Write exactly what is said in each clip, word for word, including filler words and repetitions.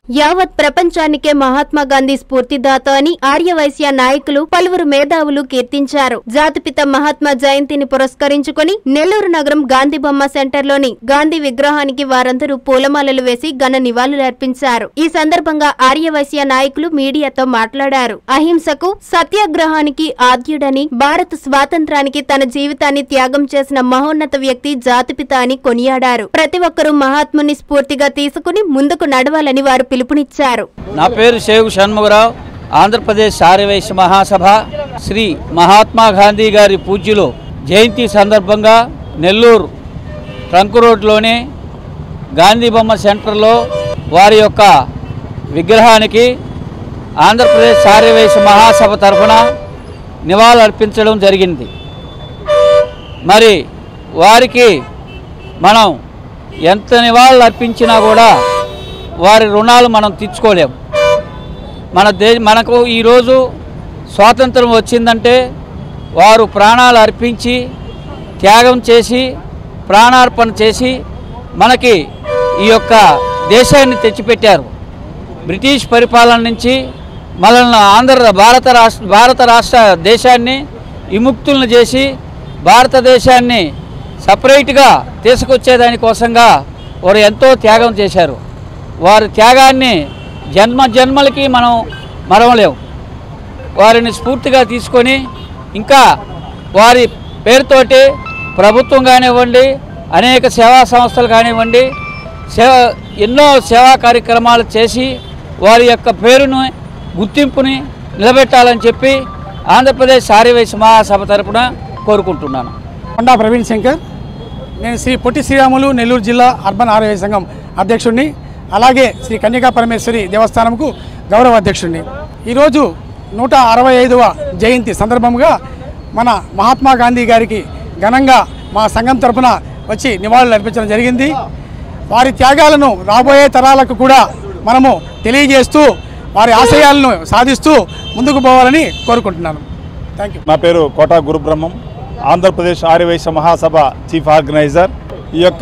యావత్ ప్రపంచానికే మహాత్మా గాంధీ స్ఫూర్తిదాత అని ఆర్యవైశ్య నాయకులు పలువురు మేధావులు కీర్తించారు. జాతిపిత మహాత్మా జయంతిని పురస్కరించుకుని నెల్లూరు నగరం గాంధీ బొమ్మ సెంటర్లోని గాంధీ విగ్రహానికి వారందరూ పూలమాలలు వేసి ఘన నివాళులర్పించారు. ఈ సందర్భంగా ఆర్యవైశ్య నాయకులు మీడియాతో మాట్లాడారు. అహింసకు, సత్యాగ్రహానికి ఆద్యుడని, భారత స్వాతంత్రానికి తన జీవితాన్ని త్యాగం చేసిన మహోన్నత వ్యక్తి జాతిపిత అని కొనియాడారు. ప్రతి ఒక్కరూ మహాత్ముని స్ఫూర్తిగా తీసుకుని ముందుకు నడవాలని వారు పిలుపునిచ్చారు. నా పేరు షేగు షణ్ముగరావు. ఆంధ్రప్రదేశ్ ఆర్యవైశ్య మహాసభ శ్రీ మహాత్మా గాంధీ గారి పూజ్యులు జయంతి సందర్భంగా నెల్లూరు ట్రంక్ రోడ్లోని గాంధీ బొమ్మ సెంటర్లో వారి యొక్క విగ్రహానికి ఆంధ్రప్రదేశ్ ఆర్యవైశ్య మహాసభ తరఫున నివాళులు అర్పించడం జరిగింది. మరి వారికి మనం ఎంత నివాళులు అర్పించినా కూడా వారి రుణాలు మనం తీర్చుకోలేము. మన దే మనకు ఈరోజు స్వాతంత్రం వచ్చిందంటే వారు ప్రాణాలు అర్పించి త్యాగం చేసి ప్రాణార్పణ చేసి మనకి ఈ యొక్క దేశాన్ని తెచ్చిపెట్టారు. బ్రిటిష్ పరిపాలన నుంచి మనల్ని ఆంధ్ర భారత రాష్ట్ర భారత రాష్ట్ర దేశాన్ని విముక్తులను చేసి భారతదేశాన్ని సపరేట్గా తీసుకొచ్చేదానికోసంగా వారు ఎంతో త్యాగం చేశారు. వారి త్యాగాన్ని జన్మ జన్మలకి మనం మరవలేము. వారిని స్ఫూర్తిగా తీసుకొని ఇంకా వారి పేరుతోటి ప్రభుత్వం కానివ్వండి, అనేక సేవా సంస్థలు కానివ్వండి, సేవ ఎన్నో సేవా కార్యక్రమాలు చేసి వారి యొక్క పేరును గుర్తింపుని నిలబెట్టాలని చెప్పి ఆంధ్రప్రదేశ్ ఆర్యవైశ్య మహాసభ తరపున కోరుకుంటున్నాను. కొండా ప్రవీణ్ శంకర్. నేను శ్రీ పొట్టి శ్రీరాములు నెల్లూరు జిల్లా అర్బన్ ఆర్యవైశ్య సంఘం అధ్యక్షుడిని, అలాగే శ్రీ కన్యకా పరమేశ్వరి దేవస్థానంకు గౌరవ అధ్యక్షుడిని. ఈరోజు నూట అరవై ఐదవ జయంతి సందర్భంగా మన మహాత్మా గాంధీ గారికి ఘనంగా మా సంఘం తరఫున వచ్చి నివాళులు అర్పించడం జరిగింది. వారి త్యాగాలను రాబోయే తరాలకు కూడా మనము తెలియజేస్తూ వారి ఆశయాలను సాధిస్తూ ముందుకు పోవాలని కోరుకుంటున్నాను. Thank you. నా పేరు కోటా గురుబ్రహ్మం, ఆంధ్రప్రదేశ్ ఆర్యవైశ్య మహాసభ చీఫ్ ఆర్గనైజర్. ఈ యొక్క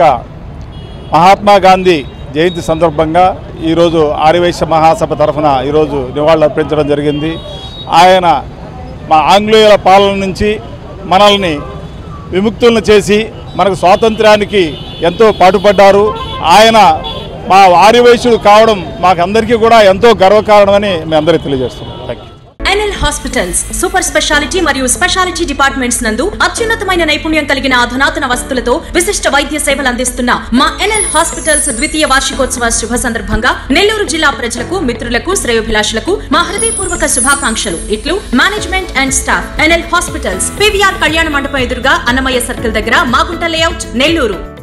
మహాత్మా గాంధీ జయంతి సందర్భంగా ఈరోజు ఆర్యవైశ్య మహాసభ తరఫున ఈరోజు నివాళులు అర్పించడం జరిగింది. ఆయన మా ఆంగ్లేయుల పాలన నుంచి మనల్ని విముక్తులను చేసి మనకు స్వాతంత్ర్యానికి ఎంతో పాటుపడ్డారు. ఆయన మా ఆర్యవైశ్యుడు కావడం మాకందరికీ కూడా ఎంతో గర్వకారణమని మేము అందరికీ తెలియజేస్తున్నాం. Thank you. NL hospitals super speciality మరియు స్పెషాలిటీ డిపార్ట్మెంట్స్ నందు అత్యున్నతమైన నైపుణ్యం కలిగిన అధునాతన వసతులతో విశిష్ట వైద్య సేవలు అందిస్తున్న మా ఎన్ఎల్ హాస్పిటల్స్ ద్వితీయ వార్షికోత్సవ శుభ సందర్భంగా నెల్లూరు జిల్లా ప్రజలకు, మిత్రులకు, శ్రేయోభిలాషులకు మా హృదయపూర్వక శుభాకాంక్షలు. ఇట్లు management and staff. NL hospitals, PVR Kalyana Mandapam ఎదురుగా అన్నమయ్య సర్కిల్ దగ్గర, మాగుంట లేఅవుట్, నెల్లూరు.